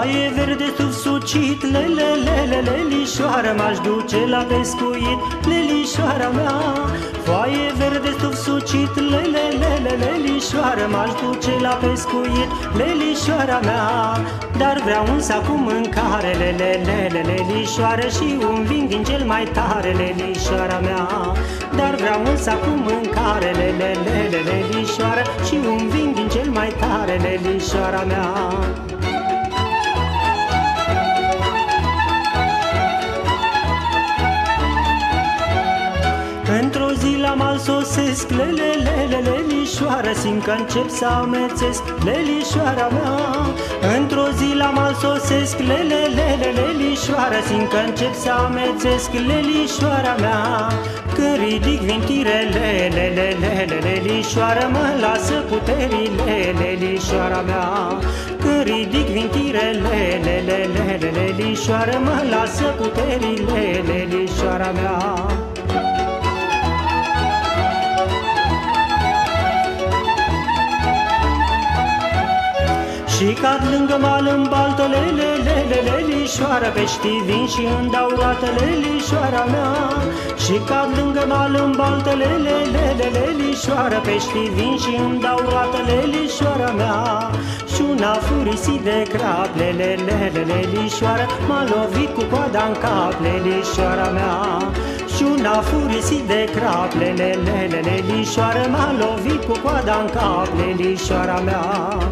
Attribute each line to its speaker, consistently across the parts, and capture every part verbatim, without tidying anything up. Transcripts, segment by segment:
Speaker 1: Foaie verde sub sucit, lele, lele, lelișoară, m-aș duce la pescuit, lelișoara mea. Foaie verde sub sucit, lele, lele, lelișoară, m-aș duce la pescuit, lelișoara mea. Dar vreau un sac cu mâncare, lele, lele, lelișoară, și un vin din cel mai tare, lelișoara mea. Dar vreau un sac cu mâncare, lele, lele, lelișoară, și un vin din cel mai tare, lelișoara mea. Într-o zi la mal sosesc, lele, lele, lelișoară, simt că încep să amețesc, lelișoara mea. Într-o zi la mal sosesc, lele, lele, lelișoară, simt că încep să amețesc, lelișoara mea. Când ridic vintirele, lele, lele, lelișoară, mă lasă puterile, lelișoara mea. Când ridic vintirele, lele, lele, lelișoară, mă lasă puterile, lelișoara mea. Și cad lângă mal în baltă, lele, lele, lelișoară, peștii vin și îndaurată, lelișoara mea. Și cad lângă mal în baltă, lele, lele, lelișoară, peștii vin și îndaurată, lelișoara mea. Și una furisit de crap, lele, lele, lelișoară, m-a lovit cu coada în cap, lelișoara mea. Și una furisit de crap, lele, lele, lelișoară, m-a lovit cu coada în cap, lelișoara mea.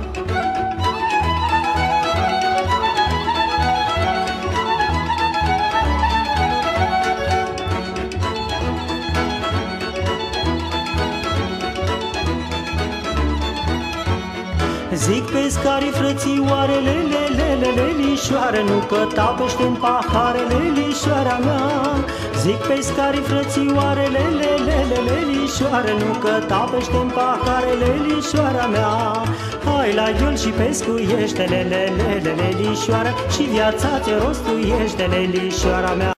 Speaker 1: Zic pescarii frățioare, lele, lele, lelișoară, nu că tapește în pahare, lelișoara mea. Zic pescarii frățioare, lele, lele, lelișoară, nu că tapește în pahare, lelișoara mea. Hai la ghiol și pescuiește, lele, lele, lelișoară, și viața ți rostuiește, lelișoara mea.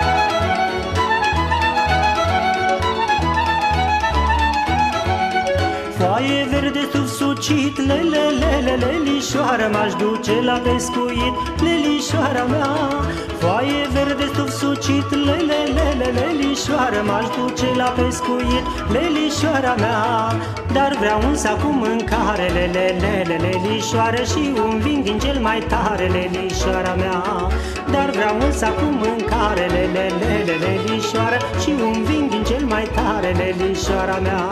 Speaker 1: Foaie verde sub sucit, lele, lele, lelișoară, m-aș duce la pescuit, lelișoara mea. Foaie verde sub sucit, lele, lele, lelișoară, m-aș duce la pescuit, lelișoara mea. Dar vreau un sac cu mâncare, lele, lele, lelișoară, și un vin din cel mai tare, lelișoara mea. Dar vreau un sac cu mâncare, lele, lele, lelișoară, și un vin din cel mai tare, lelișoara mea.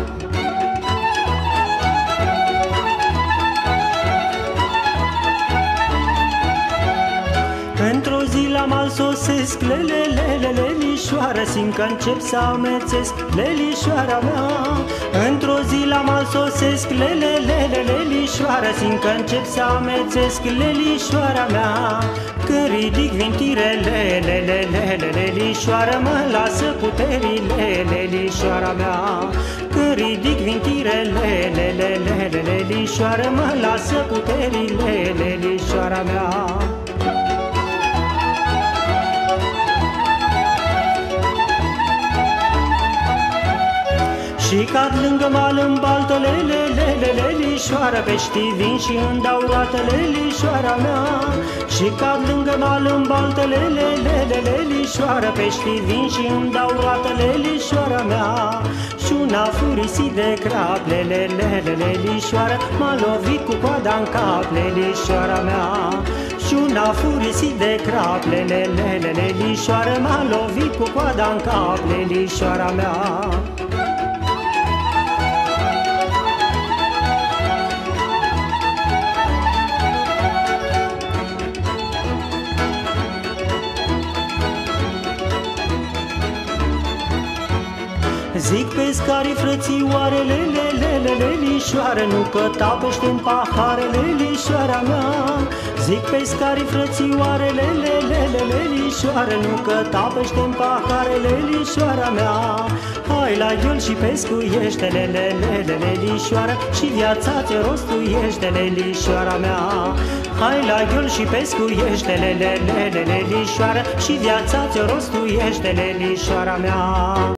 Speaker 1: Într-o zi la mal sosesc, lele, lele, lelișoară, simt că încep să amețesc, lelișoara mea. Într-o zi la mal sosesc, lele, lele, lelișoară, simt că încep să amețesc, lelișoara mea. Când ridic vintirele, lele, lele, lelișoară, mă lasă puterile, lelișoara mea. Când ridic vintirele, lele, lele, lelișoară, mă lasă puterile, lelișoara mea. Și cad lângă mal în baltă, lele, lele, lelișoară, peștii vin și îndaurată, lelișoara mea. Și cad lângă mal în baltă, lele, lele, lelișoară, peștii vin și îndaurată, lelișoara mea. Și una furisit de crap, lele, lele, lelișoară, m-a lovit cu coada în cap, lelișoara mea. Și una furisit de crap, lele, lele, lelișoară, m-a lovit cu coada în cap, lelișoara mea. Zic pescarii frățioare, lele, lele, lelișoară, nu că tapește în pahare, lelișoara mea. Zic pescarii frățioare, lele, lele, lelișoară, nu că tapește în pahare, lelișoara mea. Hai la ghiol și pescuiește, lele, lele, lelișoară, și viața ți rostuiește, lelișoara mea. Hai la ghiol și pescuiește, lele, lele, lelișoară, și viața ți rostuiește, lelișoara mea.